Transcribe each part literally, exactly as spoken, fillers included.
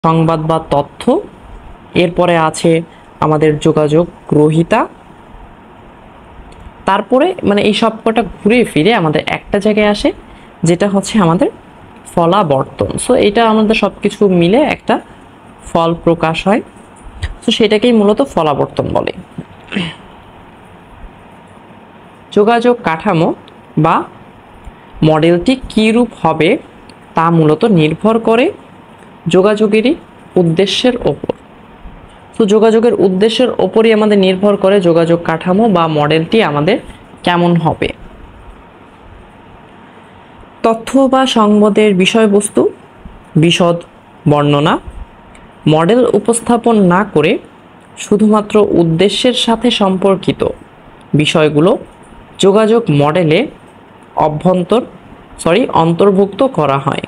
সংবাদ বা তথ্য, এরপরে আছে আমাদের যোগাযোগ গ্রহীতা, তারপরে মানে এই সবকটা ঘুরে ফিরে আমাদের একটা জায়গায় আসে যেটা হচ্ছে আমাদের ফলাবর্তন। সো এটা আমাদের সব কিছু মিলে একটা ফল প্রকাশ হয়, তো সেটাকেই মূলত ফলাবর্তন বলে। যোগাযোগ কাঠামো বা মডেলটি কী রূপ হবে তা মূলত নির্ভর করে যোগাযোগেরই উদ্দেশ্যের ওপর। তো যোগাযোগের উদ্দেশ্যের ওপরই আমাদের নির্ভর করে যোগাযোগ কাঠামো বা মডেলটি আমাদের কেমন হবে। তথ্য বা সংবাদের বিষয়বস্তু বিশদ বর্ণনা, মডেল উপস্থাপন না করে শুধুমাত্র উদ্দেশ্যের সাথে সম্পর্কিত বিষয়গুলো যোগাযোগ মডেলে অভ্যন্তর সরি অন্তর্ভুক্ত করা হয়।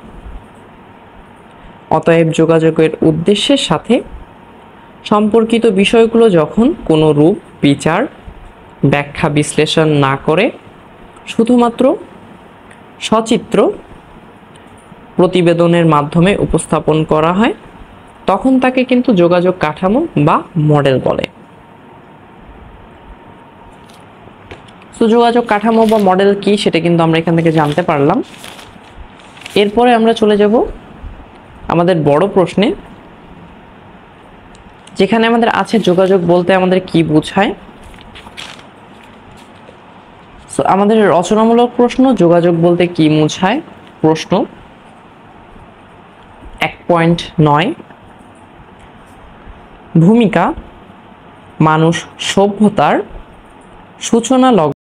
অতএব যোগাযোগের উদ্দেশ্যের সাথে সম্পর্কিত বিষয়গুলো যখন কোনো রূপ বিচার ব্যাখ্যা বিশ্লেষণ না করে শুধুমাত্র সচিত্র প্রতিবেদনের মাধ্যমে উপস্থাপন করা হয়, তখন তাকে কিন্তু যোগাযোগ কাঠামো বা মডেল বলে। তো যোগাযোগ কাঠামো বা মডেল কি সেটা কিন্তু আমরা এখান থেকে জানতে পারলাম। এরপরে আমরা চলে যাব আমাদের বড় প্রশ্নে, যেখানে আমাদের আছে যোগাযোগ বলতে আমাদের কি বোঝায়। সো আমাদের রচনামূলক প্রশ্ন, যোগাযোগ বলতে কি বোঝায় প্রশ্ন এক পয়েন্ট নয়। ভূমিকা মানুষ সভ্যতার সূচনা লগ্ন